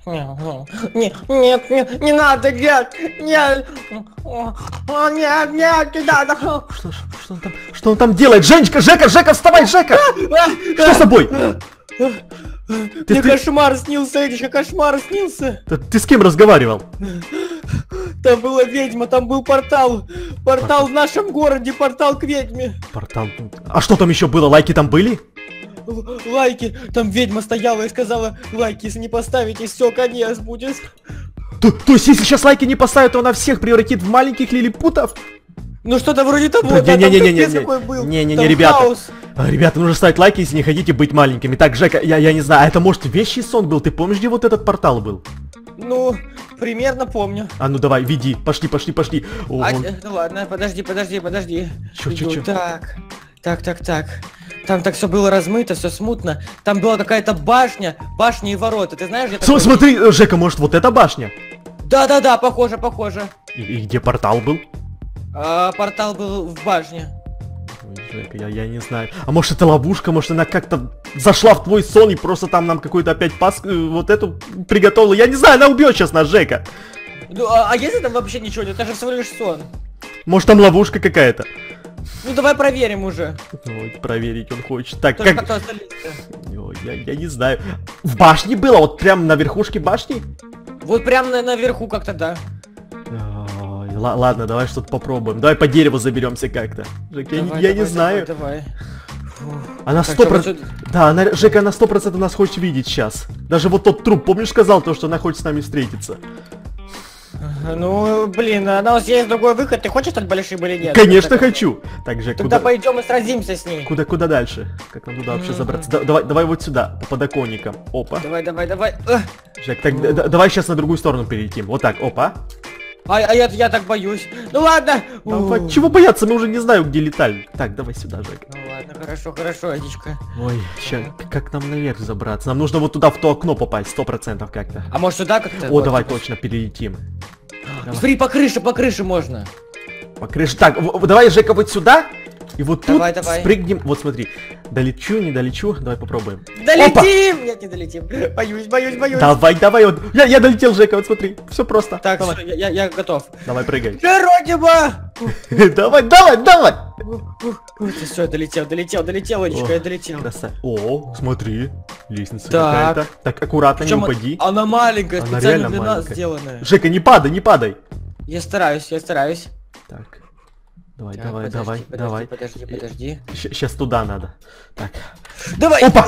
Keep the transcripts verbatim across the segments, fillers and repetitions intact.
Нет, нет, нет, не надо, нет, нет, нет, нет, не надо. Что, что, он там, что он там делает? Женечка, Жека, Жека, вставай, Жека! Что с тобой? Мне кошмар снился, Эдичка, кошмар снился. Ты, ты с кем разговаривал? Там была ведьма, там был портал. Портал, портал в нашем городе, портал к ведьме. Портал. А что там еще было? Лайки там были? Л лайки. Там ведьма стояла и сказала, лайки, если не поставите, все, конец будет. То, то есть, если сейчас лайки не поставят, то она всех превратит в маленьких лилипутов? Ну что-то вроде того, да, да, не, не, там не, не, не, какой был. Не, не, там не, ребята. Хаос. Ребята, нужно ставить лайки, если не хотите быть маленькими. Так, Жека, я, я не знаю, а это может вещий сон был? Ты помнишь, где вот этот портал был? Ну, примерно помню. А ну давай, веди, пошли, пошли, пошли. О, а, он... ну ладно, подожди, подожди, подожди. Чё, чё, чё? Так, так, так, так. Там так все было размыто, все смутно. Там была какая-то башня, башня и ворота. Ты знаешь, где такое? Смотри, Жека, может вот эта башня? Да-да-да, похоже, похоже. И, и где портал был? А, портал был в башне. Ой, Жека, я, я не знаю. А может это ловушка, может она как-то зашла в твой сон и просто там нам какой-то опять пас, вот эту приготовила. Я не знаю, она убьет сейчас нас, Жека. Ну, а, а если там вообще ничего нет, это же всего лишь сон. Может там ловушка какая-то? Ну давай проверим уже. Ой, проверить он хочет. Так, Только как... как... Ой, я, я не знаю. В башне было? Вот прям на верхушке башни? Вот прям на, наверху как-то, да. Ой, ладно, давай что-то попробуем. Давай по дереву заберемся как-то. Жек, я, давай, я давай, не знаю. Давай, давай. Она сто процентов... Да, она, Жека, она сто процентов нас хочет видеть сейчас. Даже вот тот труп, помнишь, сказал то, что она хочет с нами встретиться? Ну, блин, а у нас есть другой выход. Ты хочешь стать большим или нет? Конечно хочу. Так, Жек, тогда куда... пойдем и сразимся с ней. Куда, куда дальше? Как нам туда вообще mm-hmm. забраться? Да, давай, давай вот сюда, по подоконникам. Опа. Давай, давай, давай. Жек, так, mm-hmm. давай сейчас на другую сторону перелетим. Вот так, опа. А, а я, я так боюсь. Ну ладно. Давай, чего бояться? Мы уже не знаем, где летали. Так, давай сюда, Жек. Ну ладно, хорошо, хорошо, Адичка. Ой, ща, как нам наверх забраться? Нам нужно вот туда в то окно попасть, сто процентов как-то. А может сюда как-то? О, вот, давай типа... точно перелетим. Смотри, по крыше, по крыше можно. По крыше. Так, давай, Жека, вот сюда. И вот давай, тут давай. спрыгнем. Вот смотри. Долечу, не долечу. Давай попробуем. Долетим! Опа! Нет, не долетим. Боюсь, боюсь, боюсь. Давай, давай. Вот. Я, я долетел, Жека, вот смотри. Все просто. Так, все, я, я, я готов. Давай, прыгай. Родима! Давай, давай, давай. Все, я долетел, долетел, долетел, Олечка, я долетел. Красавец. О, смотри. Лестница какая-то. Так, аккуратно, не упади. Она маленькая, специально для нас сделанная. Жека, не падай, не падай. Я стараюсь, я стараюсь. Так. Давай, так, давай, подожди, давай, подожди, давай. Подожди, подожди. Сейчас туда надо. Так. Давай! Опа!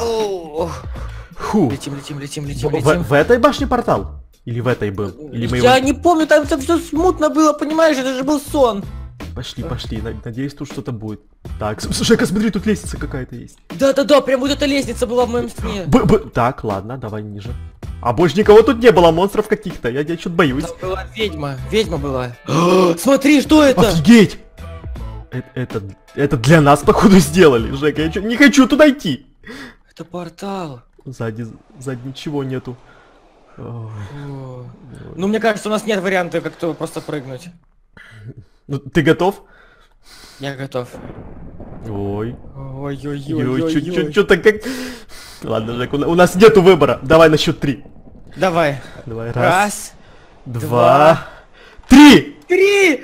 Фу. Летим, летим, летим, летим, в, летим. В, в этой башне портал? Или в этой был? Или мы я его... не помню, там, там все смутно было, понимаешь, это же был сон. Пошли, пошли, надеюсь, тут что-то будет. Так, Жека, смотри, тут лестница какая-то есть. Да-да-да, прям вот эта лестница была в моем сне. Б -б так, ладно, давай ниже. А больше никого тут не было, монстров каких-то, я, я что-то боюсь. Там была ведьма, ведьма была. Смотри, что это? Офигеть! Это, это, это для нас, походу, сделали, Жека, я не хочу туда идти. Это портал. Сзади, сзади ничего нету. О. Ну, мне кажется, у нас нет варианта как-то просто прыгнуть. Ну, ты готов? Я готов. Ой. Ой-ой-ой. Что-то как... Ладно, Жек, у нас нету выбора. Давай на счет три. Давай. Давай, раз. Раз. Два. два Три! Три!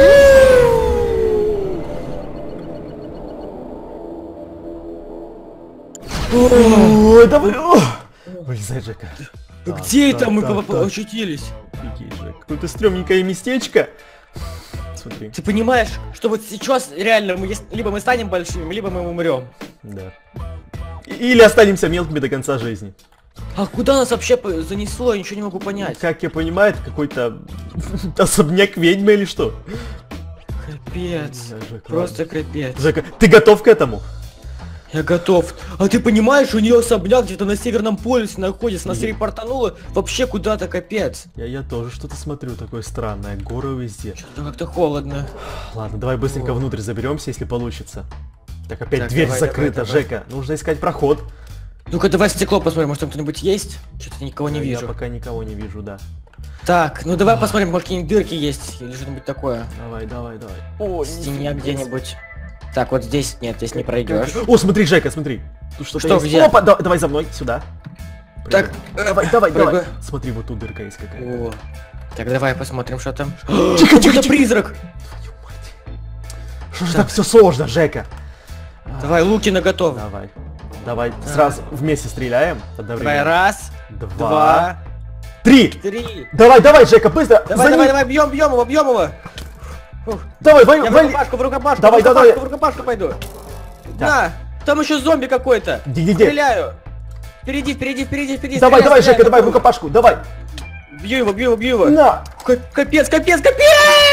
Ой, давай. Вылезай, Жека. Где это мы очутились? Офигеть, Жек. Какое-то стрёмненькое местечко. Смотри. Ты понимаешь, что вот сейчас реально мы либо мы станем большими, либо мы умрем. Да. Или останемся мелкими до конца жизни. А куда нас вообще занесло? Я ничего не могу понять. Как я понимаю, это какой-то особняк ведьмы или что? Капец. Да, Жека, просто ладно. капец. Жека, ты готов к этому? Я готов. А ты понимаешь, у нее особняк где-то на Северном полюсе находится, нас перепортануло вообще куда-то, капец. Я, я тоже что-то смотрю такое странное, горы везде. Что-то как-то холодно. Ладно, давай быстренько О. внутрь заберемся, если получится. Так, опять так, дверь давай, закрыта, давай, давай. Жека, нужно искать проход. Ну-ка, давай в стекло посмотрим, может там кто-нибудь есть? Что-то никого не я вижу. Я пока никого не вижу, да. Так, ну давай посмотрим, может какие-нибудь дырки есть, или что-нибудь такое. Давай, давай, давай. О, в стене где-нибудь. Так, вот здесь нет, здесь не пройдешь. О, смотри, Жека, смотри. Тут что-то что есть. где? Опа, да, давай за мной, сюда. Так, Давай, давай, давай. прыгай. Смотри, вот тут дырка есть какая. О. Так, давай посмотрим, что там. Тихо, тихо, Это тихо. призрак! Что же так все сложно, Жека? Давай, луки наготове. Давай. Давай сразу вместе стреляем. Давай, Одновременно. раз, Два. два, Три. три. Давай, давай, Жека, быстро. Давай, За давай, ним. давай, бьем, бьем его, бьем его. Фух. Давай, вали, Я в вали. рукопашку, в рукопашку, Давай, в рукопашку, давай. в рукопашку пойду. Да. На, там еще зомби какой-то. Где-где-где? Стреляю. Впереди, впереди, впереди, впереди. Давай, стреляй, давай, стреляй. Жека, давай в рукопашку, давай. Бью его, бью его, бью его. На. Ка- Капец, капец, капец!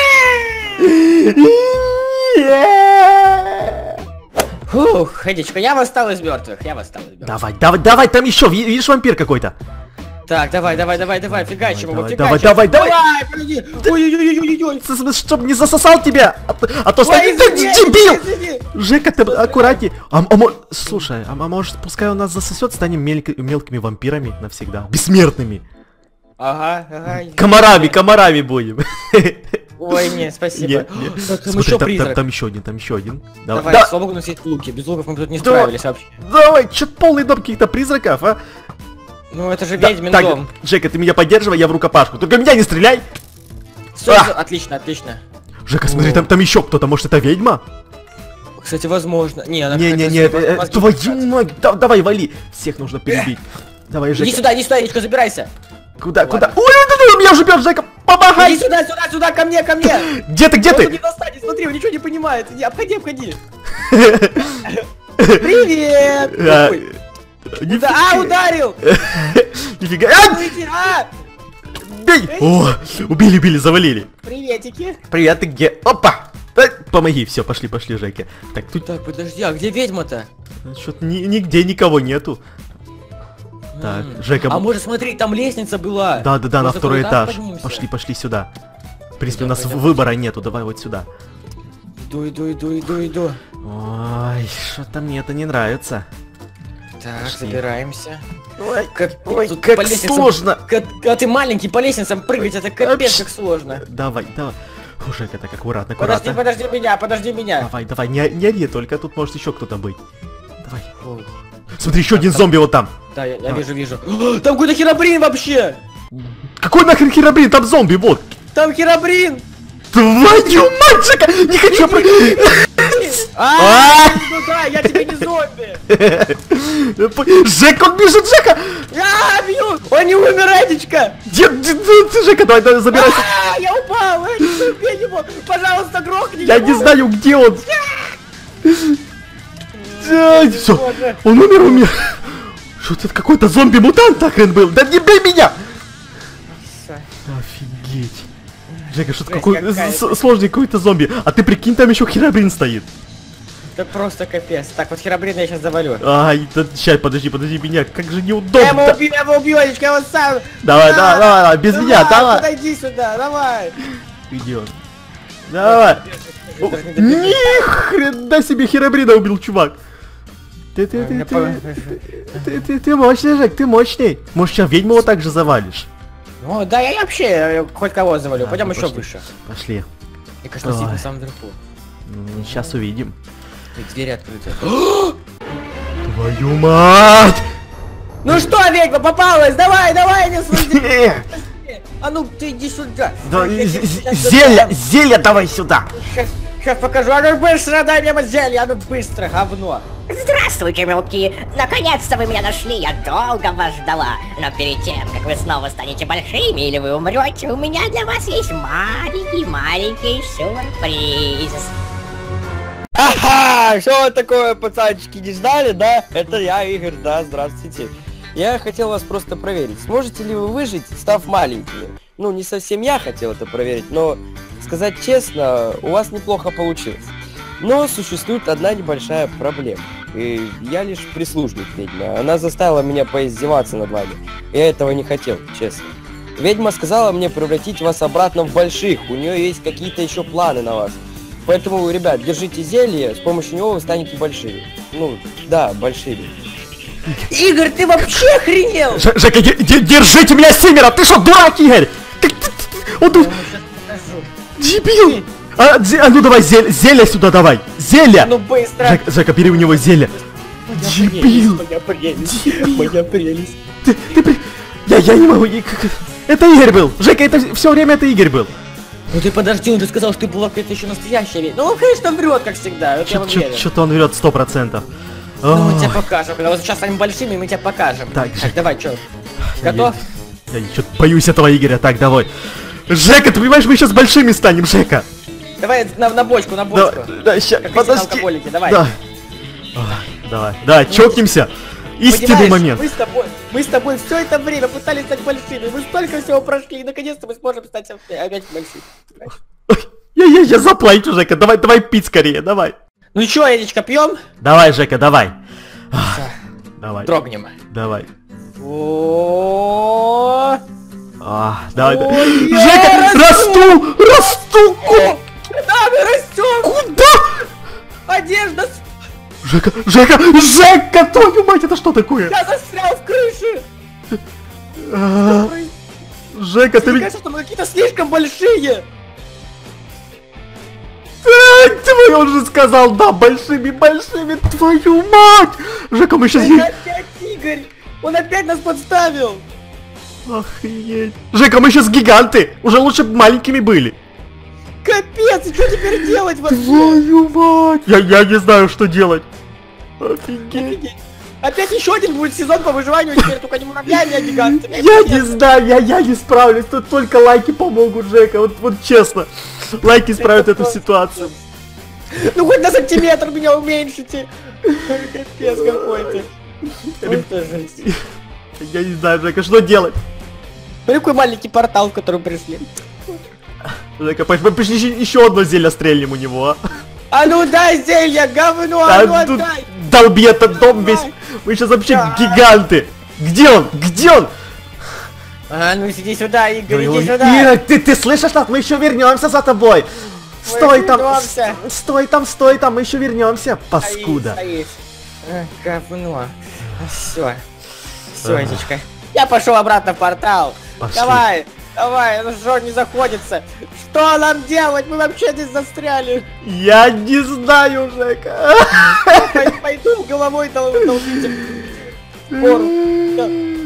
Фух, Ходичка, я восстал из мертвых, я восстал из мертвых. Давай, давай, давай, там еще, ви- видишь, вампир какой-то. Так, давай, давай, давай, давай, фигачим его, Давай, фигачим. давай, давай, давай. Давай, подожди. Ой-ой-ой-ой-ой. Чтоб не засосал тебя, а то, а то Ой, станет ты извини, дебил! извини. Жека, ты аккуратней. А, а мо- слушай, а, а может, пускай он нас засосет, станем мельк- мелкими вампирами навсегда, бессмертными. Ага, ага. Комарами, комарами будем. Ой, нет, спасибо. Не, не. Так, там Смотри, еще там, там, призрак. там еще один, там еще один. Давай, Давай, да, слава богу, у нас есть луки. Без луков мы тут не Да. справились вообще. давай, чё полный дом каких-то призраков, а? Ну это же Да, ведьмин так, дом. Жека, ты меня поддерживай, я в рукопашку. Только меня не стреляй! Всё, А! всё, отлично, отлично. Жека, смотри, О. там, там еще кто-то, может, это ведьма? Кстати, возможно. Не, она Не-не-не, какая-то э, э, мозги твою кусает. мать, да- давай, вали! Всех нужно перебить. Давай, Иди Жека. сюда, иди сюда, Ильичка, забирайся. Куда, Ладно. куда? Ой, ой, ой, меня уже бьет, Жека! Помогай! Иди сюда, сюда, сюда, ко мне, ко мне. Где ты, где Он не ты? достанет, смотри, он ничего не понимает. Иди, обходи, обходи. Привет! А, Ой, нифига. да, а, ударил! Нифига. А, Ну иди, а! бей! О, убили, убили, завалили. Приветики. Привет, ты где? Опа! Да, помоги, все, пошли, пошли, Жека. Так, тут Так, подожди, а где ведьма-то? что-то нигде никого нету. Так, М. Жека. А может, смотри, там лестница была. Да, да, да, на Может, второй куда-то этаж. поднимемся? Пошли, пошли сюда. В принципе, у Пойдем, нас пойдем. выбора нету, давай вот сюда. Иду, иду, иду, иду, иду. Ой, что-то мне это не нравится. Так, Пошли. забираемся. Ой, Как, ой, тут как по лестницам- сложно. Ка- Когда ты маленький, по лестницам прыгать, это капец Вообще. как сложно. Давай, давай. Фу, Жека, так аккуратно, Подожди, аккуратно. подожди меня, подожди меня. Давай, давай, не, не ори только, тут может еще кто-то быть. Давай. Фу. Смотри, еще один зомби вот там. Да, я, я Давай. вижу, вижу. О, там какой-то херобрин вообще! Какой нахрен херобрин? Там зомби, вот. Там херобрин! Твою мать, Жека! Не хочу про... А, ну да, я тебе не зомби! Жека, он бежит, Жека! Я бью! Он не умер, Эдичка! Где, где, где, Жека, давай, давай, забирайся. А, я упал! Эдичка, убей его! Пожалуйста, грохни Я его! не знаю, где он. Все, Боже. он умер, умер. Что это какой-то зомби-мутант нахрен был? Да не бей меня! Офигеть. Жека, что-то Жесть какой какая-то. с- сложный какой-то зомби. А ты прикинь, там еще херобрин стоит. Это просто капец. Так, вот херобрина я сейчас завалю. Ай, да, сейчас, подожди, подожди меня, как же Я его неудобно. убью, я его убью, Эдичка, я его сам! Давай, Да, давай, давай, давай, без меня, давай. Подойди сюда, давай! Идет. Давай. О, Ни хрена себе херобрина убил, чувак. Ты, ты, ты, Я ты, по- ты, ты, ты мощный, Жек, ты мощный. Может, сейчас ведьму вот так же завалишь? Ну да, я вообще э, хоть кого завалю, Да, пойдем ну еще пошли. выше. Пошли. И кажется, сидит Ой. на самом верху. Сейчас увидим. И двери открыты. Твою мать! Ну что, ведьма, попалась? Давай, давай, не смотри! А ну ты иди сюда! Да, Я з- тебе з- сейчас зелье, дам. зелье давай сюда! Сейчас, сейчас покажу, а ну быстро дай мне зелье, а ну быстро, говно! Здравствуйте, мелкие! Наконец-то вы меня нашли, я долго вас ждала. Но перед тем, как вы снова станете большими или вы умрете, у меня для вас есть маленький-маленький сюрприз. Ага, что вот такое, пацанчики, не ждали, да? Это я, Игорь, да, здравствуйте. Я хотел вас просто проверить, сможете ли вы выжить, став маленькими? Ну, не совсем я хотел это проверить, но, сказать честно, у вас неплохо получилось. Но существует одна небольшая проблема. И я лишь прислужник ведьмы. Она заставила меня поиздеваться над вами. Я этого не хотел, честно. Ведьма сказала мне превратить вас обратно в больших. У нее есть какие-то еще планы на вас. Поэтому, ребят, держите зелье, с помощью него вы станете большими. Ну, да, большими. Игорь, ты вообще охренел? Ж- Жека, де- де- держите меня, Семеро! Ты что, дурак, Игорь? Как ты- ты- Он тут... Дебил! А, зе- а ну давай, зель- зелье сюда давай! Зелье! Ну быстро! Жека, Жека, бери у него зелье. Моя Дебил! прелесть, моя прелесть, Дебил. моя прелесть. Ты, ты при... Я, я не могу, и как- это Игорь был! Жека, это все время это Игорь был! Ну ты подожди, он же сказал, что ты была какая-то еще настоящая ведь. Ну он, конечно, врет, как всегда, это я вам верю. Что-то он врет сто процентов. Ну мы тебе покажем, когда вот сейчас станем большими, мы тебе покажем. Так, Так, давай, чё? Готов? Я, я что-то боюсь этого Игоря. Так, давай. Жека, ты понимаешь, мы сейчас большими станем, Жека. Давай на, на бочку, на Да, бочку. да, ща, Как подожди. все алкоголики, давай. Да. Ой, давай, да, чокнемся. Истинный Понимаешь, момент. Мы с тобой, мы с тобой все это время пытались стать большими. Мы столько всего прошли, и наконец-то мы сможем стать опять большими. Ой, Я, я, я заплачу, Жека. Давай, давай пить скорее, давай. Ну чё, Едечка, пьем? Давай, Жека, давай. Ах, Давай. Трогнем. Давай. О, А, давай, да. Ой, я Жека, расту! Расту! Ку- да, мы растем! Куда? Одежда, с- Жека, Жека, Жека, твою мать, это что такое? я застрял в крыше! А, Жека, ты Мне ведь... кажется, что мы какие-то слишком большие! А, твой, он же сказал, да, большими, большими, твою мать! Жека, мы сейчас... Это опять Игорь! Он опять нас подставил! Охренеть. Жека, мы сейчас гиганты! Уже лучше бы маленькими были. Капец, и что теперь делать вообще? Твою мать! Я, я не знаю, что делать. Офигеть. Офигеть. Опять еще один будет сезон по выживанию, теперь только не муравьями, а гигантами. Я не знаю, я, я не справлюсь. Тут только лайки помогут, Жека. Вот, вот честно. Лайки исправят эту ситуацию. Ну хоть на сантиметр меня уменьшите. Капец какой-то. Это жесть. Я не знаю, Жека, что делать? Смотри, какой маленький портал, в который пришли. Жека, пошли пришли еще одно зелье стрельнем у него, а? А ну дай зелье, говно, а ну Да тут отдай! долби этот дом Давай. весь. Мы сейчас вообще Да. гиганты. Где он? Где он? А ну иди сюда, Игорь, Ой, иди ой, сюда! Ира, ты, ты слышишь нас? Мы еще вернемся за тобой. Стой там, вернемся. с- стой там, стой там, мы еще вернемся, Стоит, паскуда. стоит. А, говно. Все. Все, Ага. Эдичка. Я пошел обратно в портал. Пошли. Давай, давай, ну что не заходится? Что нам делать? Мы вообще здесь застряли. Я не знаю, Жека. Пой- Пойду головой дол- долбить. Гору. Да.